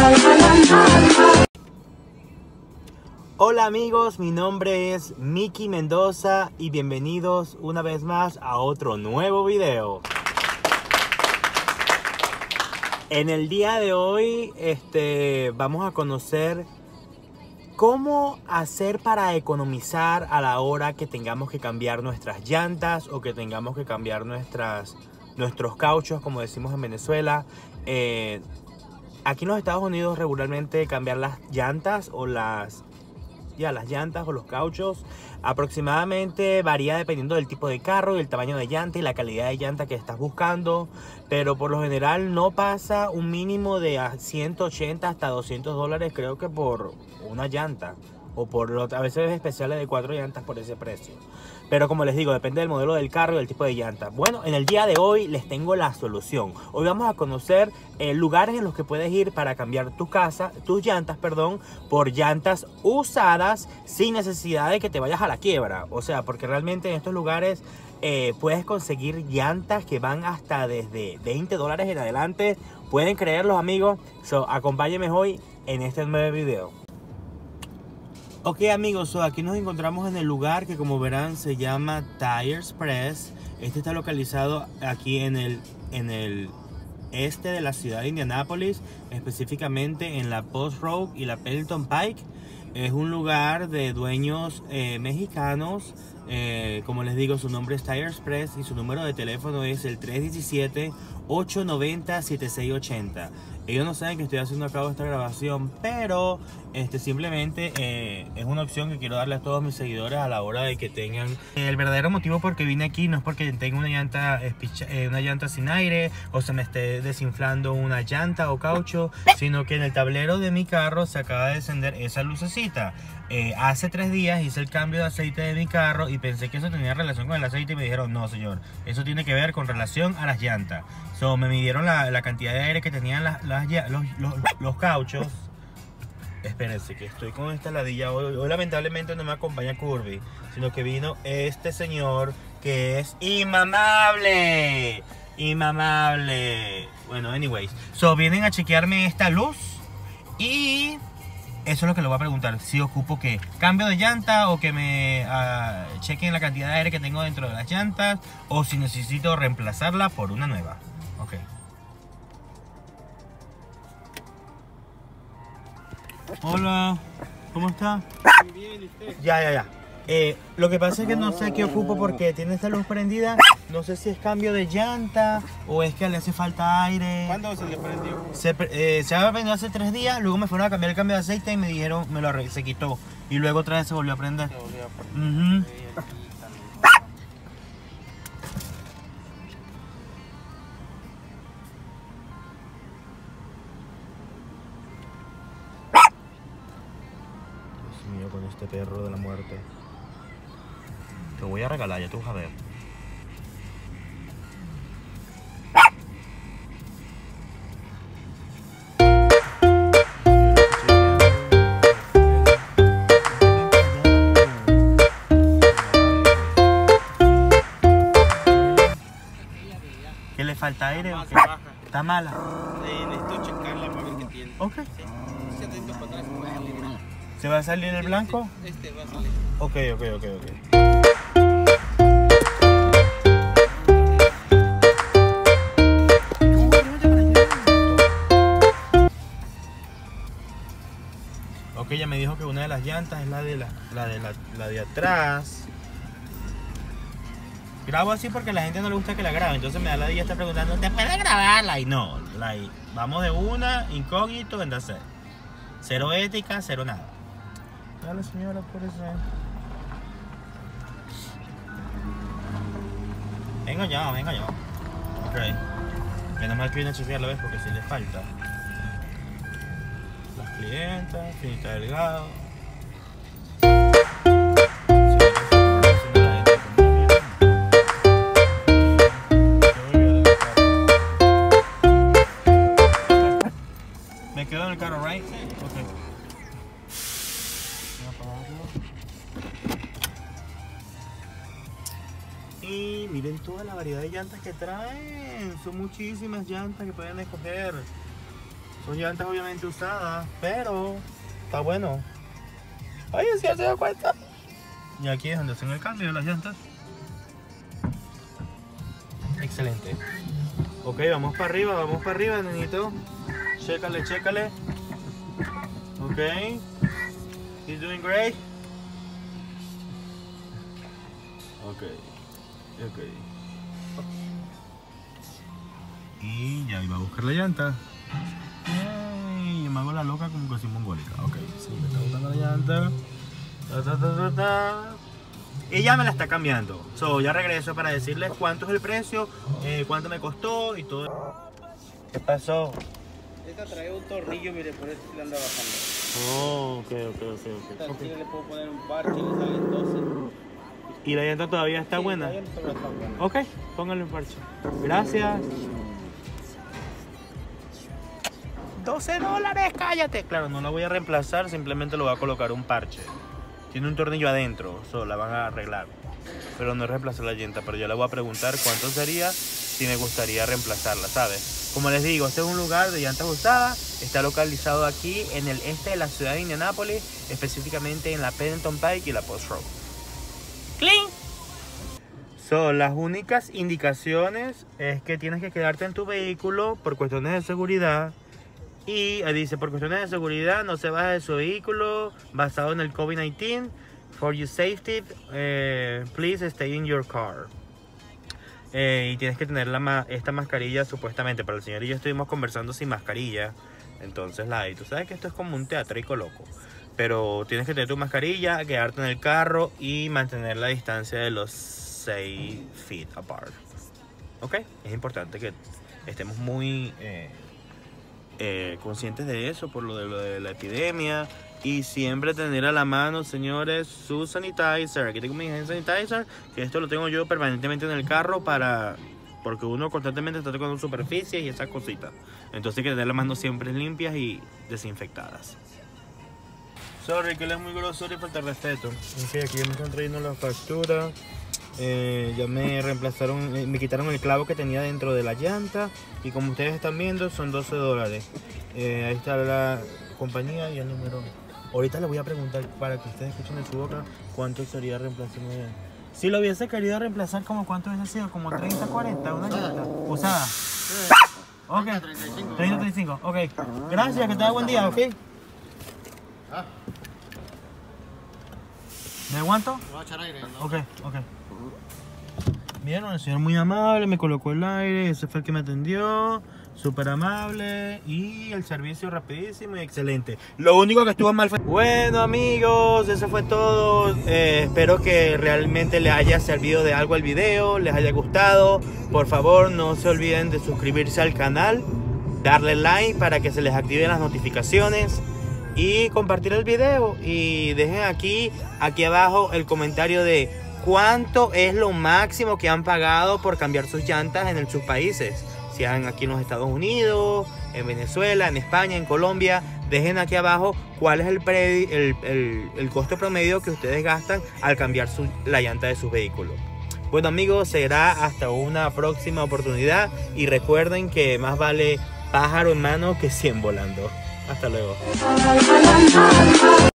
Hola amigos, mi nombre es Mickey Mendoza y bienvenidos una vez más a otro nuevo video. En el día de hoy vamos a conocer cómo hacer para economizar a la hora que tengamos que cambiar nuestras llantas o que tengamos que cambiar nuestros cauchos, como decimos en Venezuela. Aquí en los Estados Unidos regularmente cambiar las llantas o las llantas o los cauchos aproximadamente varía dependiendo del tipo de carro y el tamaño de llanta y la calidad de llanta que estás buscando, pero por lo general no pasa un mínimo de 180 hasta 200 dólares, creo que por una llanta, o a veces especiales de 4 llantas por ese precio. Pero como les digo, depende del modelo del carro y del tipo de llanta. Bueno, en el día de hoy les tengo la solución. Hoy vamos a conocer lugares en los que puedes ir para cambiar tus llantas, por llantas usadas sin necesidad de que te vayas a la quiebra. O sea, porque realmente en estos lugares puedes conseguir llantas que van hasta desde 20 dólares en adelante. Pueden creerlos, amigos. Acompáñenme hoy en este nuevo video. Ok amigos, aquí nos encontramos en el lugar que, como verán, se llama Tires Press. Este está localizado aquí en el este de la ciudad de Indianápolis, específicamente en la Post Road y la Pendleton Pike. Es un lugar de dueños mexicanos. Como les digo, su nombre es Tires Press y su número de teléfono es el 317-890-7680. Ellos no saben que estoy haciendo a cabo esta grabación, pero simplemente es una opción que quiero darle a todos mis seguidores a la hora de que tengan. El verdadero motivo por que vine aquí no es porque tenga una llanta sin aire o se me esté desinflando una llanta o caucho, sino que en el tablero de mi carro se acaba de encender esa lucecita. Hace 3 días hice el cambio de aceite de mi carro y pensé que eso tenía relación con el aceite y me dijeron no señor, eso tiene que ver con relación a las llantas. Me midieron la cantidad de aire que tenían los cauchos. Espérense que estoy con esta ladilla hoy lamentablemente no me acompaña Kirby, sino que vino este señor que es inmamable. Bueno, anyways, vienen a chequearme esta luz y eso es lo que le voy a preguntar, si ocupo que cambio de llanta o que me chequen la cantidad de aire que tengo dentro de las llantas, o si necesito reemplazarla por una nueva. Ok. Hola, ¿cómo está? Muy bien, ¿y usted? Ya. Lo que pasa es que no sé qué ocupo porque tiene esta luz prendida. No sé si es cambio de llanta o es que le hace falta aire. ¿Cuándo se le prendió? Se había prendido hace 3 días, luego me fueron a cambiar el cambio de aceite y me dijeron, se quitó. Y luego otra vez se volvió a prender. Se volvió a prender. Dios mío, con este perro de la muerte. Te voy a regalar, ya tú vas a ver. ¿Qué le falta aire o qué? ¿Está mala? Necesito checarla para ver qué tiene. Ok. Sí. Se atento para atrás, se va a salir. ¿Se va a salir el blanco? Va a salir. Ok. Ok, ella me dijo que una de las llantas es la de atrás. Grabo así porque a la gente no le gusta que la grabe, entonces me da la día está preguntando, ¿te puedes grabarla? Y no, vamos de una, incógnito, en hacer. Cero ética, cero nada. Dale señora, por eso. Vengo yo. Ok. Menos mal que viene a chequearla, ¿ves? Porque si le falta. Las clientas, finita delgado. Me quedo en el carro, right? Sí. Ok. Voy a apagarlo. Y miren toda la variedad de llantas que traen. Son muchísimas llantas que pueden escoger. Son llantas obviamente usadas, pero está bueno. Oye, si ya se da cuenta. Y aquí es donde hacen el cambio de las llantas. Excelente. Ok, vamos para arriba, nenito. Chécale, chécale. Ok. He's doing great. Ok. Ok. Y ya iba a buscar la llanta. Yay, me hago la loca como que soy mongólica. Ok, sí, me está gustando la llanta. Ella me la está cambiando. So, ya regreso para decirles cuánto es el precio, cuánto me costó y todo. ¿Qué pasó? Esta trae un tornillo, mire, por eso se le anda bajando. Oh, ok. Esta aquí le puedo poner un parche, le salen 12. ¿Y la llanta todavía está buena? La llanta todavía está buena. Ok, póngale un parche. Gracias. $12, cállate. Claro, no la voy a reemplazar, simplemente lo voy a colocar un parche. Tiene un tornillo adentro, solo la van a arreglar. Pero no es reemplazar la llanta, pero yo le voy a preguntar cuánto sería si me gustaría reemplazarla, ¿sabes? Como les digo, este es un lugar de llantas usadas. Está localizado aquí en el este de la ciudad de Indianápolis, específicamente en la Pendleton Pike y la Post Road. ¡Clean! Son las únicas indicaciones es que tienes que quedarte en tu vehículo por cuestiones de seguridad. Y dice, por cuestiones de seguridad, no se baje de su vehículo basado en el COVID-19. For your safety, please stay in your car. Y tienes que tener esta mascarilla supuestamente. Pero el señor y yo estuvimos conversando sin mascarilla. Entonces tú sabes que esto es como un teatrico loco. Pero tienes que tener tu mascarilla, quedarte en el carro y mantener la distancia de los 6 feet apart. ¿Ok? Es importante que estemos muy... conscientes de eso por lo de la epidemia y siempre tener a la mano, señores, su sanitizer. Aquí tengo mi hand sanitizer, que esto lo tengo yo permanentemente en el carro porque uno constantemente está tocando superficies y esas cositas, entonces hay que tener las manos siempre limpias y desinfectadas. Sorry, que él es muy grosero y falta de respeto. Ok, aquí ya me están trayendo la factura. Ya me reemplazaron, me quitaron el clavo que tenía dentro de la llanta. Y como ustedes están viendo, son $12. Ahí está la compañía y el número. Ahorita le voy a preguntar para que ustedes escuchen de su boca cuánto sería reemplazarme. Si lo hubiese querido reemplazar, ¿como cuánto hubiese sido? ¿Como 30, 40? ¿Una llanta usada? Ok, 30, 35. Ok, gracias, que tenga buen día, ok. ¿Me aguanto? Le voy a echar aire, ¿no? Ok. Vieron, el señor muy amable, me colocó el aire, ese fue el que me atendió, súper amable y el servicio rapidísimo y excelente. Lo único que estuvo mal fue... Bueno amigos, eso fue todo. Espero que realmente les haya servido de algo el video, les haya gustado. Por favor, no se olviden de suscribirse al canal, darle like para que se les activen las notificaciones y compartir el video. Y dejen aquí abajo el comentario de cuánto es lo máximo que han pagado por cambiar sus llantas en sus países. Si han aquí en los Estados Unidos, en Venezuela, en España, en Colombia. Dejen aquí abajo cuál es el costo promedio que ustedes gastan al cambiar la llanta de sus vehículos. Bueno amigos, será hasta una próxima oportunidad. Y recuerden que más vale pájaro en mano que 100 volando. Hasta luego.